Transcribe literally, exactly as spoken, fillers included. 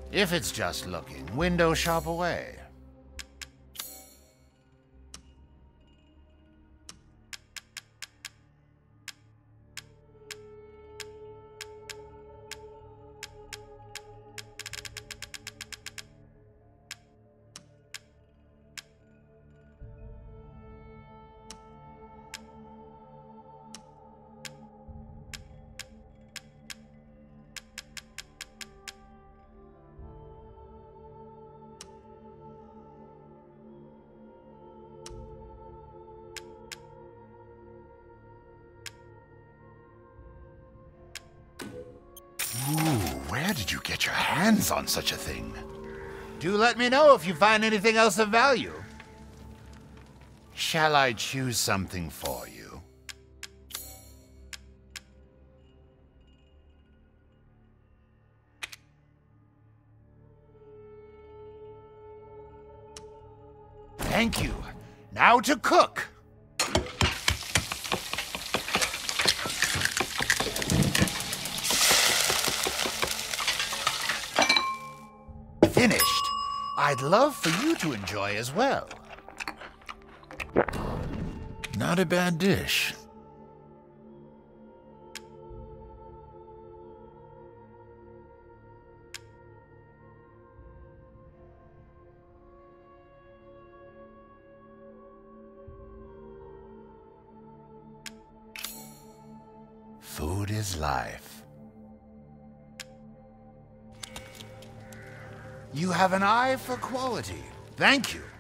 If it's just looking, window shop away. Ooh, where did you get your hands on such a thing? Do let me know if you find anything else of value. Shall I choose something for you? Thank you. Now to cook. Finished. I'd love for you to enjoy as well. Not a bad dish. Food is life. You have an eye for quality. Thank you.